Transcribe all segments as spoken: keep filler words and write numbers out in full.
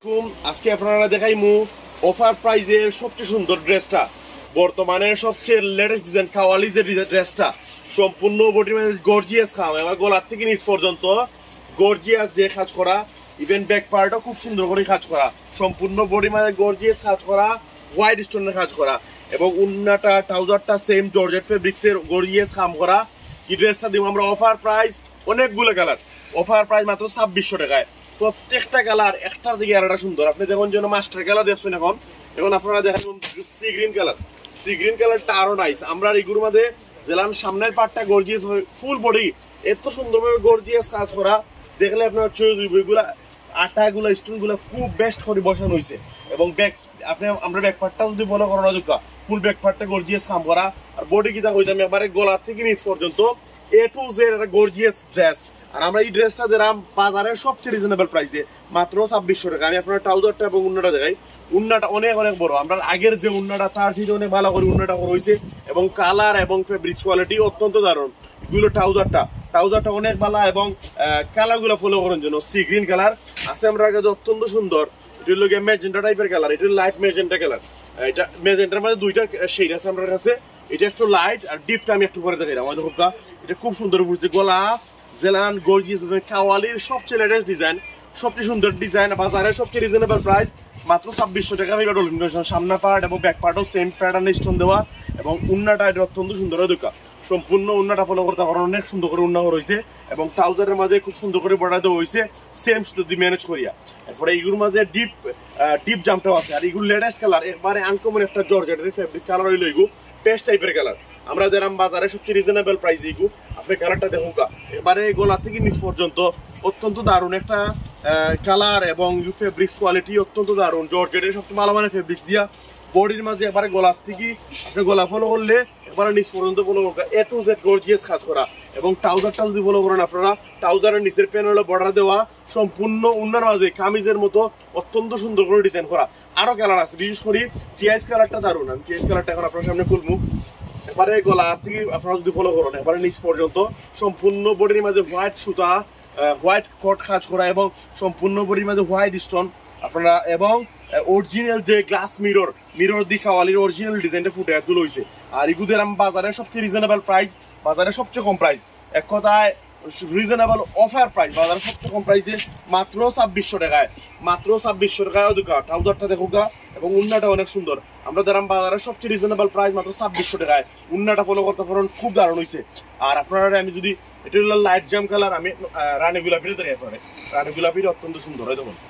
আজকে আপনারা দেখাইমু অফার প্রাইজের সবচেয়ে সুন্দর ড্রেসটা, বর্তমানে সবচেয়ে লেটেস্ট ডিজাইন কাওয়ালি যে ড্রেসটা, সম্পূর্ণ বডির মধ্যে গর্জিয়াস খাম এবং গলার থেকে নিচ পর্যন্ত গর্জিয়াস যে কাজ করা, ইভেন ব্যাক পার্টও খুব সুন্দর করে কাজ করা, সম্পূর্ণ বডির মধ্যে গর্জিয়াস কাজ করা, হোয়াইট স্টোনের কাজ করা এবং উন্নাটা ট্রাউজারটা সেম জর্জেট ফেব্রিক্সের গর্জিয়াস খাম করা। এই ড্রেসটা দিব আমরা অফার প্রাইস, অনেকগুলো কালার, অফার প্রাইস মাত্র ছাব্বিশশো টাকায়। প্রত্যেকটা কালার একটার দিকে আরেকটা সুন্দর। আপনি দেখুন যেন মাস্টার কালার দেখছেন, এখন এখন আপনারা দেখেন sea green colour, sea green কালারটা আরো নাইস। আমরা এগুলোর মধ্যে জেলান সামনের পার্টটা গর্জিয়াস ফুল বডি এত সুন্দরভাবে গর্জিয়াস কাজ করা, দেখলে আপনার চোখগুলা আটাগুলা স্টোনগুলা খুব বেস্ট করে বসানো হয়েছে এবং ব্যাক আপনি আমরা ব্যাক পার্টটা যদি বলো করানো যোগ্য, ফুল ব্যাক পার্টটা গর্জিয়াস কাম করা আর বডি কিটা হয়েছে আমি একবারে গলা থেকে নিচ পর্যন্ত এ টু জেড একটা গর্জিয়াস ড্রেস। আর আমরা এই ড্রেসটা দিলাম বাজারের সবচেয়ে রিজনেবল প্রাইসে মাত্র ছাব্বিশশো টাকা। আমি আপনার ট্রাউজারটা এবং উন্নাটা দেখাই, উন্নাটা অনেক অনেক বড়, আমরা আগের যে উন্নাটা তার থেকে অনেক ভালো করে উন্নাটা করা হয়েছে এবং কালার এবং ফেব্রিক্স কোয়ালিটি অত্যন্ত দারুণ। এগুলো ট্রাউজারটা ট্রাউজারটা অনেক ভালো এবং কালার গুলো ফলো করার জন্য সি গ্রিন কালার আছে আমরা কাছে অত্যন্ত সুন্দর। এটা হলো ম্যাজেন্টা টাইপের কালার, এটা লাইট ম্যাজেন্টা কালার, এটা ম্যাজেন্টার মধ্যে দুইটা শেড আছে আমার কাছে, এটা একটু লাইট আর ডিপটা আমি একটু করে দেখাই আমাদের হুকা। এটা খুব সুন্দর পড়ছে, গলা জেলান গর্জিয়াস কাওয়ালির সবচেয়ে লেটেস্ট ডিজাইন, সবচেয়ে সুন্দর ডিজাইন, বাজারের সবচেয়ে রিজনেবল প্রাইস মাত্র ছাব্বিশশো টাকা। সামনা পার্ট এবং ব্যাক পার্টও সেম প্যাটার্ন স্টোন দেওয়া এবং উন্নাটা এটা অত্যন্ত সুন্দর দোকা, সম্পূর্ণ উন্নাটা ফলো করতে পারেন, অনেক সুন্দর করে উন্না রয়েছে এবং ট্রাউজারের মাঝে খুব সুন্দর করে বর্ডার দেওয়া হয়েছে সেম সুতো দিয়ে ম্যানেজ করিয়া। এরপরে এইগুলোর মাঝে ডিপ ডিপ জামটাও আছে আর এইগুলো লেটেস্ট কালার, একবারে আনকমন একটা জর্জেটের ফেব্রিক কালার হইলো এইগুলো পেস্ট টাইপের কালার। আমরা যেরকম বাজারে সবচেয়ে রিজনেবল প্রাইস এইগু, আপনি কালারটা দেখুন এবারে গলা থেকে নিচ পর্যন্ত অত্যন্ত দারুণ একটা কালার এবং ফেব্রিক্স কোয়ালিটি অত্যন্ত দারুণ, জর্জেটের সবচেয়ে ভালো মানে ফেব্রিক্স দিয়া বডির মাঝে এবারে গলার থেকে আপনি গলা ফলো করলে এবারে নিচ পর্যন্ত ফলো করবে এ টু জেড গর্জিয়াস কাজ করা এবং ট্রাউজারটা যদি ফলো করেন আপনারা, ট্রাউজারের নিচের প্যানেলে বর্ডার দেওয়া সম্পূর্ণ উন্নার মাঝে কামিজের মতো অত্যন্ত সুন্দর করে ডিজাইন করা। আরো কালার আছে, বিশেষ করে টিআইস কালারটা দারুণ। আমি টিআইস কালারটা এখন আপনার সামনে খুলবো। এবারে গলা থেকে আপনারা যদি ফলো করেন এবারে নিচ পর্যন্ত সম্পূর্ণ বডির মাঝে হোয়াইট সুতা, হোয়াইট কট কাজ করা এবং সম্পূর্ণ বডির মাঝে হোয়াইট স্টোন আপনারা এবং অরিজিনাল যে গ্লাস মিরর মিরর দি কাওয়ালির অরিজিনাল ডিজাইনটা ফুটে তুলে হয়েছে। আর এগুদের আমি বাজারের সবচেয়ে রিজনেবল প্রাইস, বাজারের সবচেয়ে কম প্রাইস, এক কথায় রিজনেবল অফার প্রাইস, বাজারের সবচেয়ে কম প্রাইসে মাত্র ছাব্বিশশো টাকায়, মাত্র ছাব্বিশশো টাকায় দুকা। ট্রাউজারটা দেখো গা এবং উন্নাটা অনেক সুন্দর। আমরা দাম বাজারের সবচেয়ে রিজনেবল প্রাইস মাত্র ছাব্বিশশো টাকায়, উন্নাটা ফলো করতে পারেন, খুব দারুণ হয়েছে। আর আপনারা আমি যদি এটা হলো লাইট জাম কালার, আমি রানী গোলাপিটা দেখি আপনারা, রানী গোলাপিটা অত্যন্ত সুন্দর হয় দেখুন,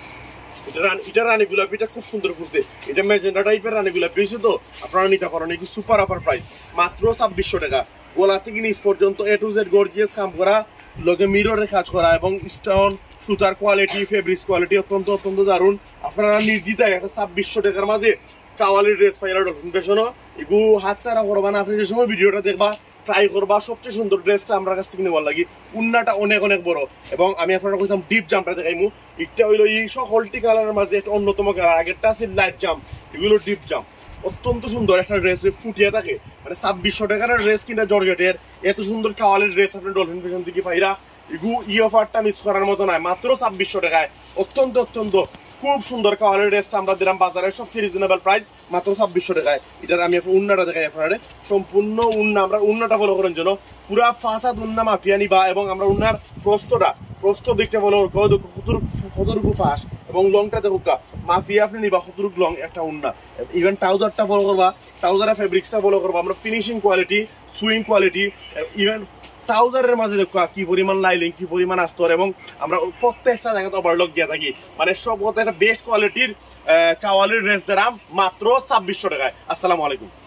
এটা রানী গোলাপিটা খুব সুন্দর ফুটছে, এটা ম্যাজেন্টা টাইপের রানী গোলাপি হয়েছে, তো আপনারা নিতে পারেন। এই সুপার অফার প্রাইস মাত্র ছাব্বিশশো টাকা। গোলা থেকে নিচ পর্যন্ত এ টু জেড গর্জিয়াস কাম করা, লগে মিররের কাজ করা এবং স্টোন সুতার কোয়ালিটি ফেব্রিক্স কোয়ালিটি অত্যন্ত অত্যন্ত দারুণ। আপনারা নির্দ্বিধায় একটা ছাব্বিশশো টাকার মাঝে কাওয়ালির ড্রেস পাইলা ডলফিন ফ্যাশনও এগু হাত ছাড়া করবা না। আপনি যে সময় ভিডিওটা দেখবা ট্রাই করবা, সবচেয়ে সুন্দর ড্রেসটা আমরা কাছ থেকে নেওয়ার লাগি। উন্নাটা অনেক অনেক বড় এবং আমি আপনারা কইতাম ডিপ জাম্পটা দেখাইমু, একটা হইলো এই সকলটি কালারের মাঝে একটা অন্যতম কালার, আগেরটা আছে লাইট জাম্প, এগুলো ডিপ জাম্প, অত্যন্ত সুন্দর একটা ড্রেস ফুটিয়ে থাকে। মানে ছাব্বিশশো টাকার ড্রেস কিনা জর্জেটের এত সুন্দর কাওয়ালির ড্রেস আপনি ডলফিন ফ্যাশন থেকে পাইরা, এগু ই অফারটা মিস করার মতো নয়, মাত্র ছাব্বিশশো টাকায় অত্যন্ত অত্যন্ত খুব সুন্দর কাওয়ালির ড্রেসটা আমরা দিলাম বাজারের সবচেয়ে রিজনেবল প্রাইস মাত্র ছাব্বিশশো টাকায়। এটার আমি উন্নাটা দেখাই আপনারা, সম্পূর্ণ উন্না আমরা উন্নাটা ফলো করার জন্য পুরা ফাঁসাদ উন্না মাফিয়া নিবা এবং আমরা উন্নার প্রস্তটা প্রস্ত দিকটা বলো কতটুকু ফাঁস এবং লংটা দেখুক মাফিয়া আপনি নিবা কতটুকু লং একটা উন্না। ইভেন ট্রাউজারটা ফলো করবা, ট্রাউজারের ফেব্রিক্সটা ফলো করবা, আমরা finishing quality sewing quality even ট্রাউজারের মাঝে দেখো কি পরিমাণ লাইলিং, কি পরিমাণ আস্তর এবং আমরা প্রত্যেকটা জায়গাতে ওভারলক দিয়ে থাকি। মানে সব কথা একটা বেস্ট কোয়ালিটির কাওয়ালির ড্রেস দিলাম মাত্র ছাব্বিশশো টাকায়। আসসালামু আলাইকুম।